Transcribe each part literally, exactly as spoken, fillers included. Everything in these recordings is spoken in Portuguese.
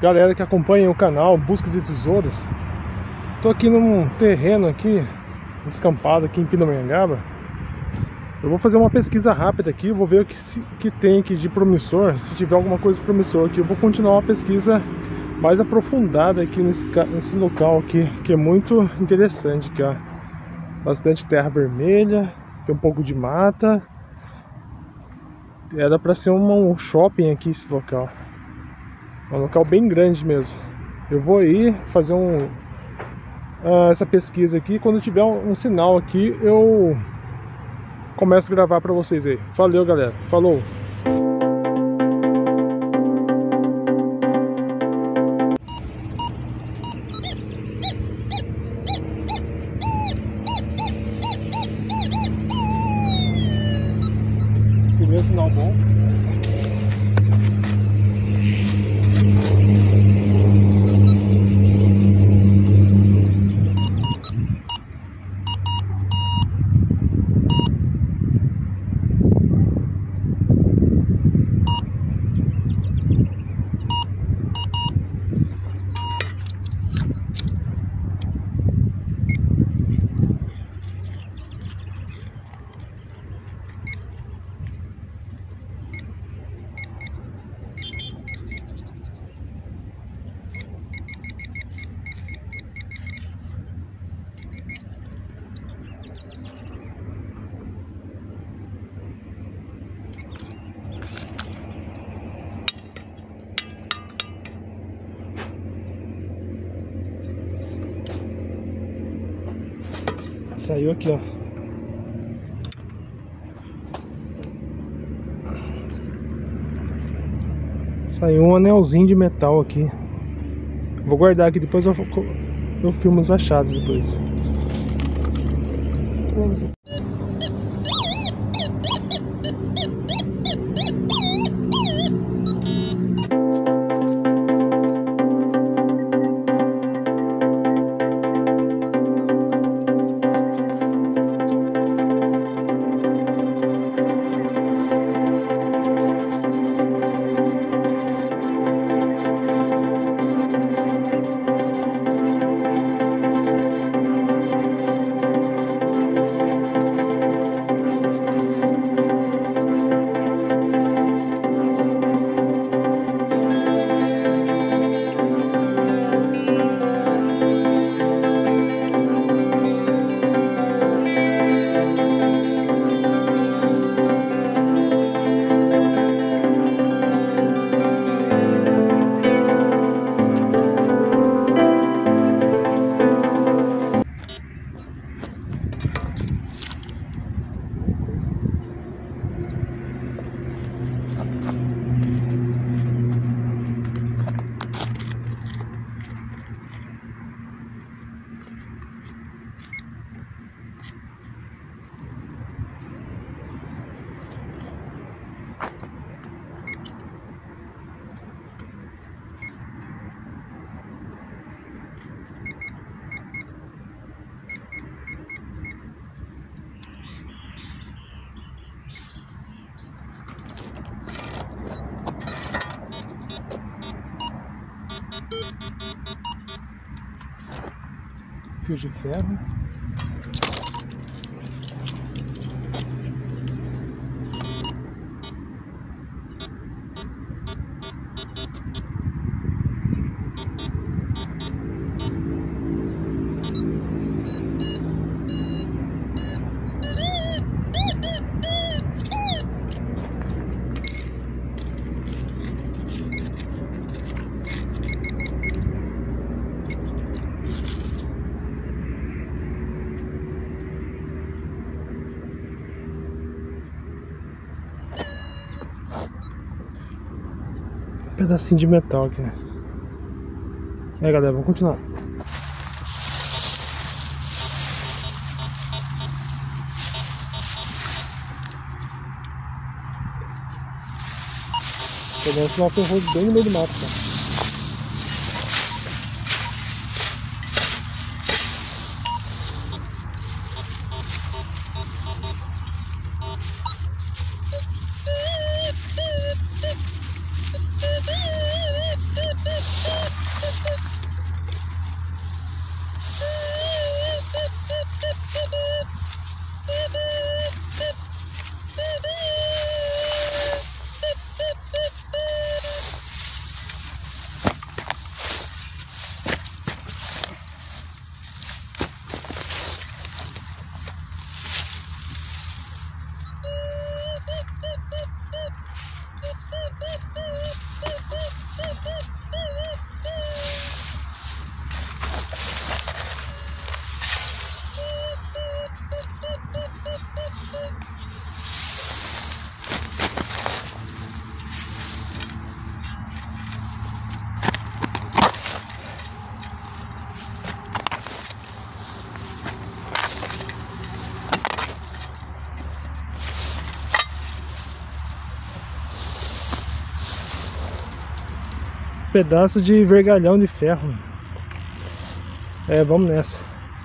galera que acompanha o canal Busca de Tesouros. Tô aqui num terreno aqui, um descampado aqui em Pindamonhangaba. Eu vou fazer uma pesquisa rápida aqui, vou ver o que, se, que tem aqui de promissor. Se tiver alguma coisa promissor aqui, eu vou continuar uma pesquisa mais aprofundada aqui nesse, nesse local aqui, que é muito interessante, que ó, bastante terra vermelha, tem um pouco de mata. Era para ser um, um shopping aqui esse local. É um local bem grande mesmo. Eu vou ir fazer um, uh, essa pesquisa aqui. Quando tiver um, um sinal aqui, eu começo a gravar para vocês aí. Valeu, galera. Falou! Primeiro sinal bom. Saiu aqui, ó. Saiu um anelzinho de metal aqui. Vou guardar aqui, depois eu, eu filmo os achados depois. Fios de ferro. Pedacinho de metal aqui. É, galera, vamos continuar. Pegando o sinal ferroso bem no meio do mato, tá? Beep, beep, beep, beep, beep, beep. pedaço de vergalhão de ferro. É, vamos nessa.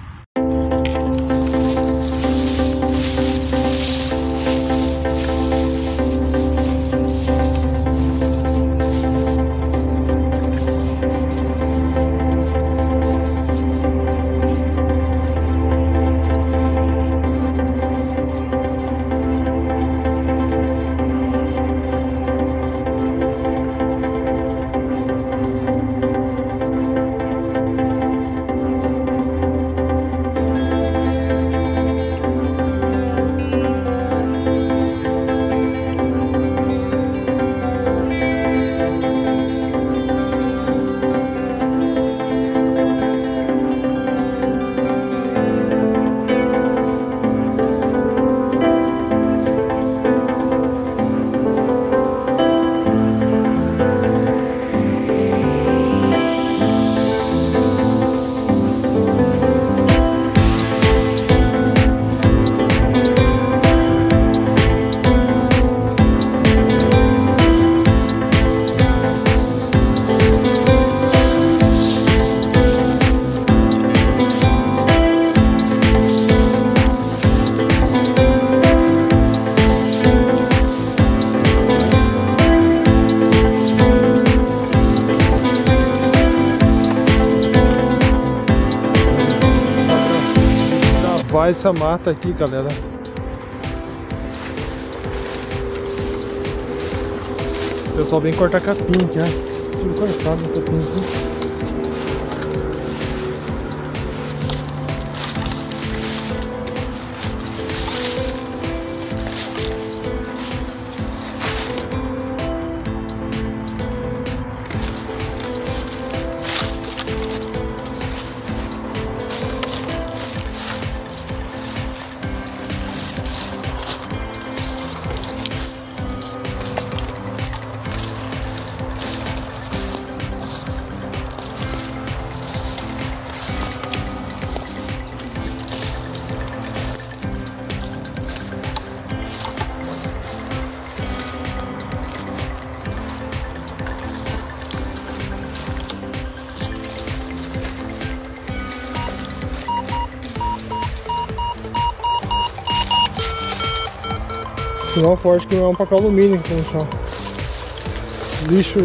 Essa mata aqui, galera. O pessoal vem cortar capim aqui, ó. Tudo cortado no capim aqui. Sinal forte que não é um papel alumínio que tem no chão. Lixo.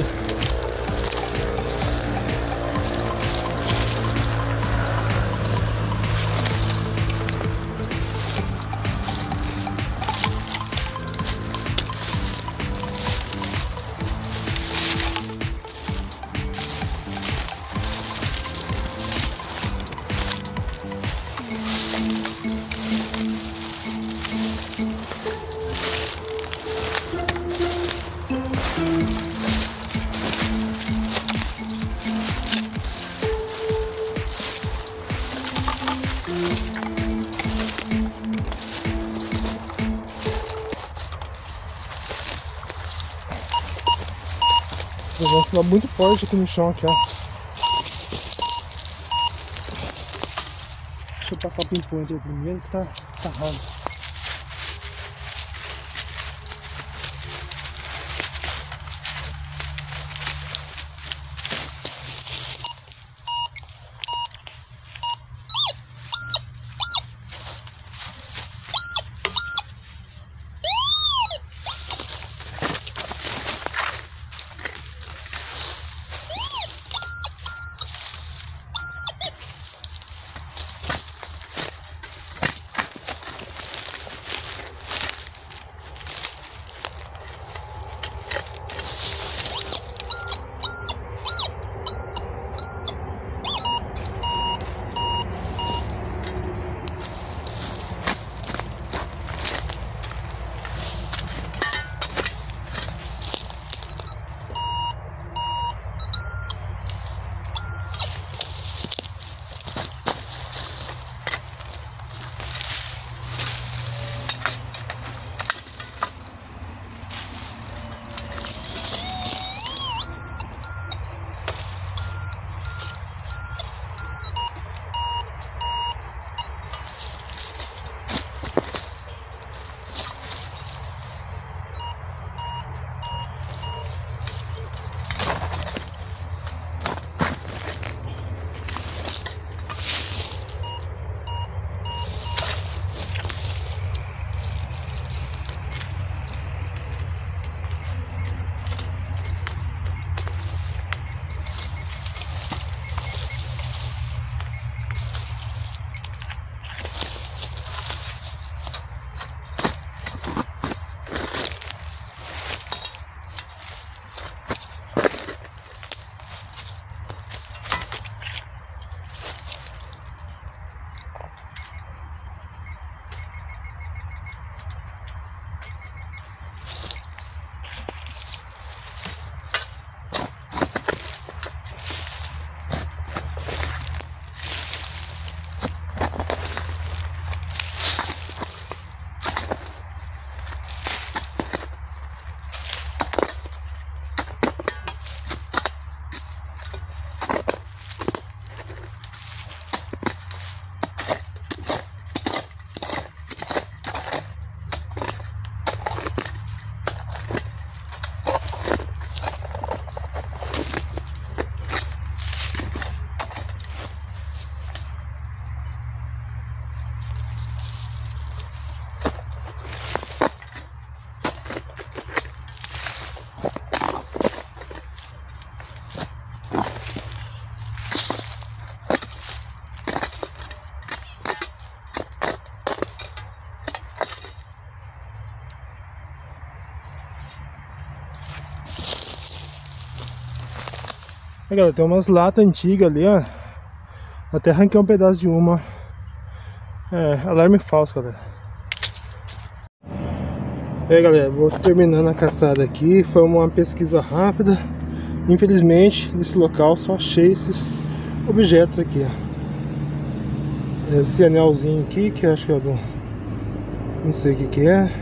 O negócio tá muito forte aqui no chão, aqui, ó. Deixa eu passar o pinpoint aí primeiro, que tá, tá raso. Aí, galera, tem umas latas antigas ali, ó. Até arranquei um pedaço de uma. É, alarme falso, galera. E aí, galera, vou terminando a caçada aqui. Foi uma pesquisa rápida. Infelizmente, nesse local só achei esses objetos aqui, ó. Esse anelzinho aqui, que acho que é do... não sei o que que é.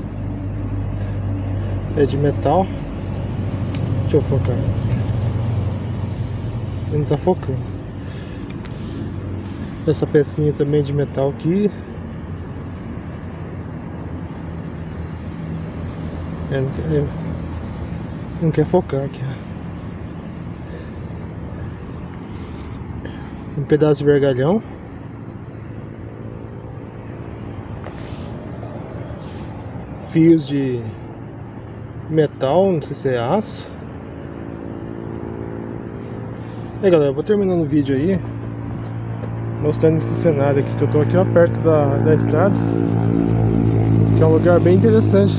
É de metal. Deixa eu focar. Ele não tá focando. Essa pecinha também de metal aqui. É, não, quer, é, não quer focar aqui, ó. Um pedaço de vergalhão. Fios de metal, não sei se é aço. E aí, galera, eu vou terminando o vídeo aí, mostrando esse cenário aqui, que eu tô aqui ó, perto da, da estrada, que é um lugar bem interessante,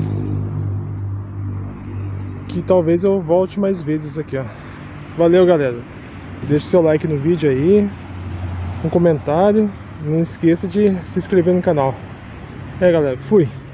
que talvez eu volte mais vezes aqui, ó. Valeu, galera, deixa seu like no vídeo aí, um comentário, não esqueça de se inscrever no canal. É, galera, fui!